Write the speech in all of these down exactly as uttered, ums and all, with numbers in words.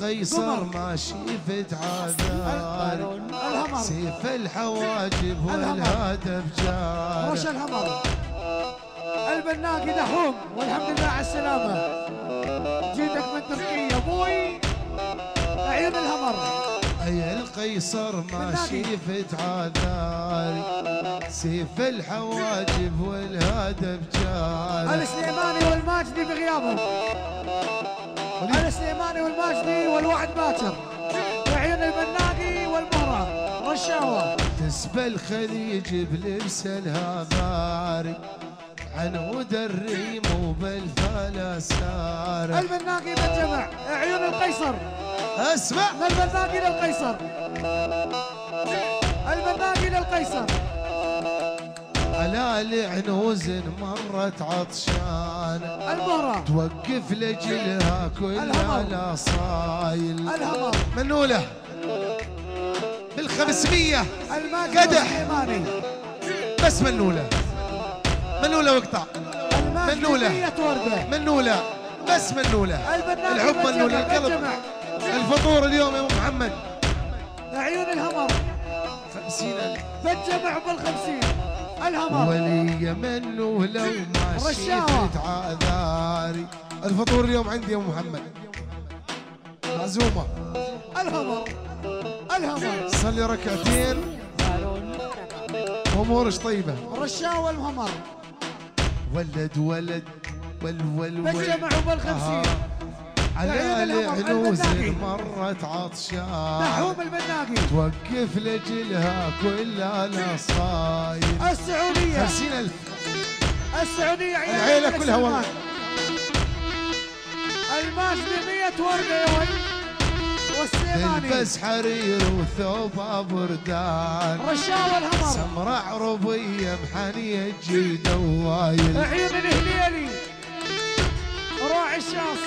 القيصر ماشي في عذار، سيف الحواجب والهدف جار. رش الهمر البناقي دحوم، والحمد لله على السلامة. جيتك من تركيا ابوي. عيون الهمر اي القيصر ماشي في عذار، سيف الحواجب والهدف جار. السليماني والماجدي بغيابهم، السليماني والماجدي والوعد باكر. عيون البناقي والمهرة رشاوة. تسبى الخليج بلبس الهباري، عنود الريم وبالفلسار. البناقي بالجمع. عيون القيصر اسمع من البناقي للقيصر، البناقي للقيصر. على العنوز مرت عطشان، المهرة توقف لجلها كل الاصايل. الهمر منوله بالخمسمية قدح. بس منوله منوله واقطع. منوله منوله بس منوله. الحب منوله القلب. الفطور اليوم يا ابو محمد. عيون الهمر خمسين ألف بالجمع بالخمسين. الهمر ولي منوله وماشي في عذاري. الفطور اليوم عندي يا ابو محمد معزومه. الهمر الهمر صلي ركعتين امورش طيبه. الرشاوة المهمر ولد ولد ول ول ول بالجمع وبالخمسين. على العنوز مرت عطشان، دحوم البناقي توقف لجلها كل الاصايل. السعودية خمسين ألف السعودية. العيلة كلها والله. الماجدي مية ورقة يا ولد. والسليماني تلبس حرير وثوبها بردان، رشاوة الهمر سمراء عربية محنية جيد وايل. عيون الهليلي راعي الشاص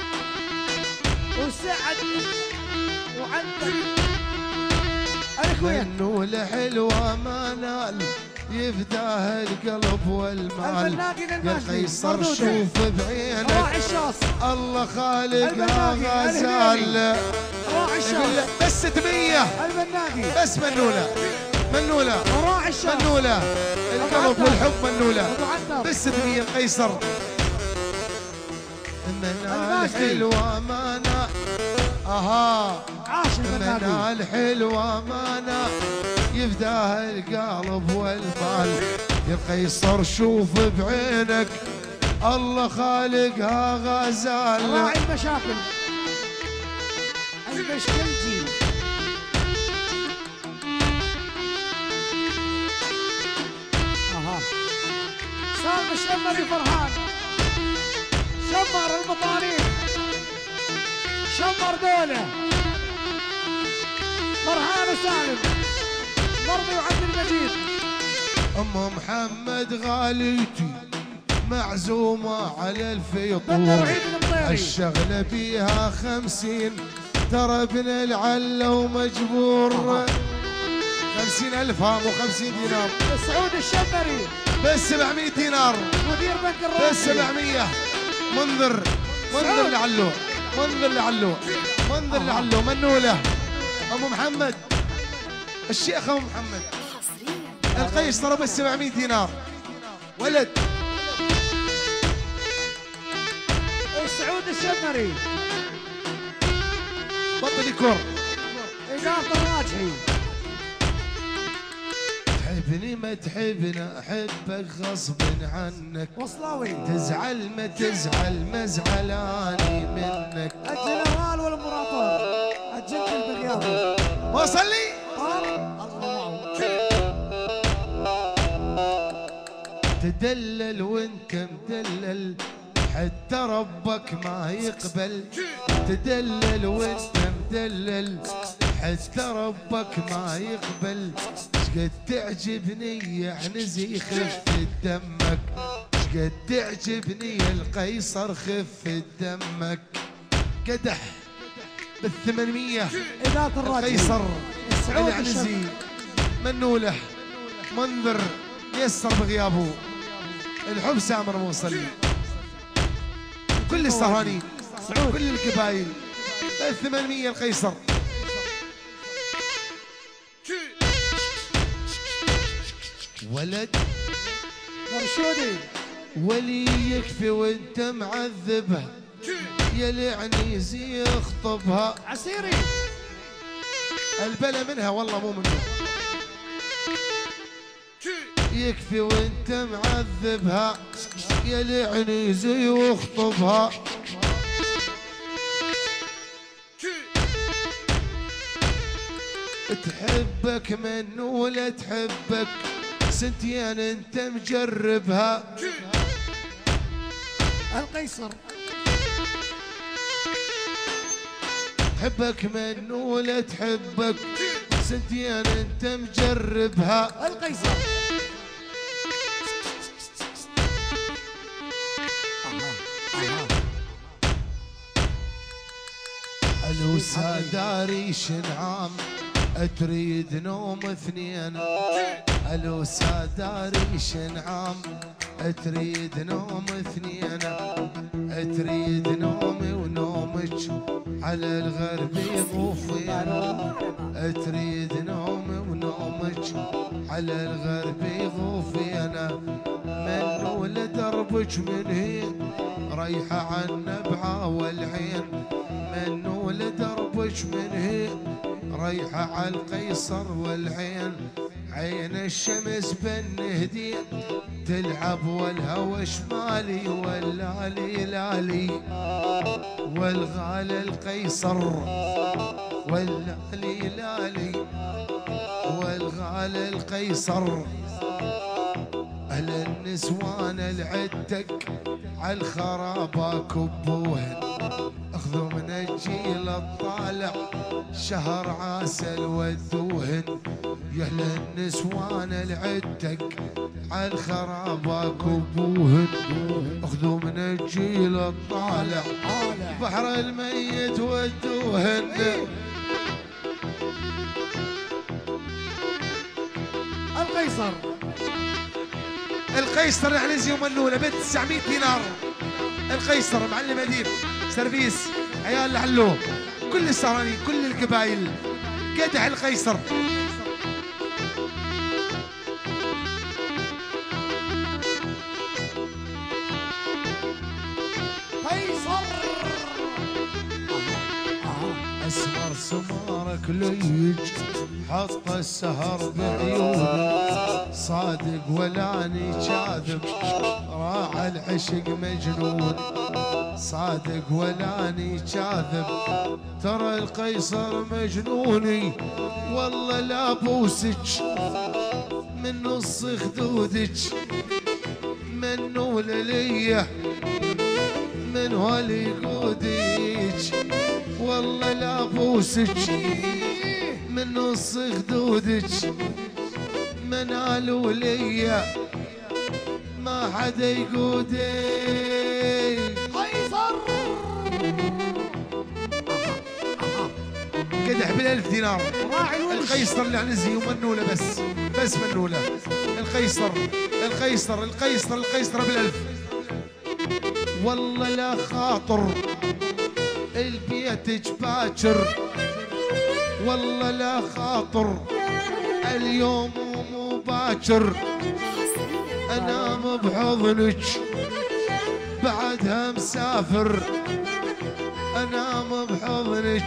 وسعد وعنتر الكويت. منوله حلوة ما نال يفداها القلب والمال. يا قيصر شوف بعينك راعي الشاص الله خالقها غزال. راعي الشاص بس ستمية البناقي. بس منوله منوله راعي الشاص منوله القلب والحب منوله. عنتر بس ستمية القيصر. منال حلوة ما نال. اها عاش البناقي. منال حلوة ما نال يفداها القلب والمال. يا قيصر شوف بعينك الله خالقها غزال. راعي المشاكل المشكلتي. اها سالم الشمري فرحان. شمر البطاريق شمر دولة فرحان وسالم مرضي وعبد المجيد. ام محمد غاليتي معزومة على الفطور، الشغلة بيها خمسين ترى ابن العلة ومجبور. خمسين ألف ها مو خمسين دينار. سعود الشمري بس سبعمية دينار. مدير بنك الرابطي بس سبعمية. منذر منذر لعلو منذر لعلو منذر لعلو. منوله ابو محمد الشيخ ابو محمد القيصر بس سبعمية دينار ولد. سعود الشمري بطل يكور. إدارة الراجحي. تحبني ما تحبني احبك غصب عنك. وصلاوي تزعل ما تزعل ما زعلاني منك. الجنرال والامبراطور الجنتل بغيابه. وصل لي تدلل وانت مدلل حتى ربك ما يقبل. تدلل وانت مدلل حتى ربك ما يقبل. شقد تعجبني يعني زي خفة دمك. شقد تعجبني يا القيصر خفة دمك. قدح بالثمانمية إدارة الراجحي. القيصر العنزي منوله منذر يسر بغيابه. الحب سامر موصلي كل السهرانين كل القبايل ثمانمية القيصر. ولد مرشودي ولي يكفي وانت معذبها، يا العنيزي يخطبها. عسيري البلا منها والله مو منه. يكفي وانت معذبها، يا العنيزي يخطبها. تحبك من ولا تحبك، سنتين انت مجربها. القيصر تحبك من ولا تحبك، سنتين انت مجربها. القيصر الوسا داري شنعام تريد نوم اثنين. الوسا داري شنعام تريد نوم اثنين. تريد نومي ونومك على الغرب يغوفين. تريد نومي ونومك على الغرب يغوفين. من ولد دربك من هين ريحة عنا بعاولعين. من ولد دربك من هين ريحة على القيصر والعين. عين الشمس بالنهدي تلعب والهوى شمالي واللالي لالي. والغال القيصر واللالي لالي. والغال القيصر. أهل النسوان العتك عالخرابة كبوهن. اخذوا من الجيل الطالع شهر عسل ودوهن. يا اهل النسوان العتك عالخرابة كبوهن. اخذوا من الجيل الطالع بحر الميت ودوهن. القيصر القيصر العنزي ومنولة ب تسعمية دينار. القيصر معلم اديب سرفيس عيال لعلو كل السهرانين كل القبايل. قدح القيصر. قيصر اسمر سمارك ليج حط السهر بعيونه. صادق ولاني كاذب راعى العشق مجنون. صادق ولاني كاذب ترى القيصر مجنوني. والله لا بوسك من نص خدودك. من ولليه من ولي قودك. والله لا بوسك من نص خدودك. منال وليا ما حدا يقودي. قيصر قدح بالألف دينار. راعي الوش. القيصر العنزي ومنولة بس بس منولة. القيصر القيصر القيصر القيصر بالألف. والله لا خاطر البيتك باكر. والله لا خاطر اليوم مو باكر. انام بحضنك بعدها مسافر. انام بحضنك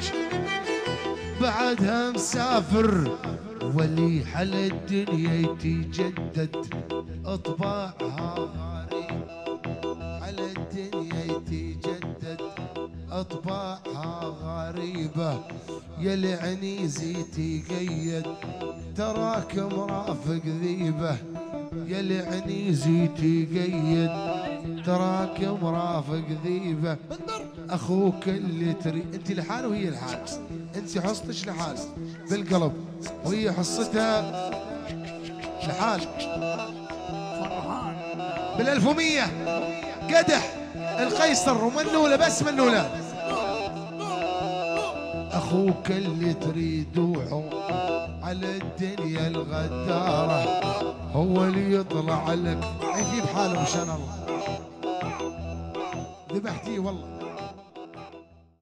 بعدها مسافر. ولي حل الدنيا يتجدد اطباعها غريب. على الدنيا يتجدد اطباعها غريبة. يا العنيزي تقيد تراك مرافق ذيبه. يا العنيزي تقيد تراك مرافق ذيبه. اخوك اللي تريد انت لحال وهي لحال. انت حصتك لحال بالقلب وهي حصتها لحال. فرحان بالألف ومية قدح القيصر ومنولة بس منولة. اخوك اللي تريد وحو على الدنيا الغدارة هو اللي يطلع لك يجيب حاله مشان الله. ذبحتيه والله.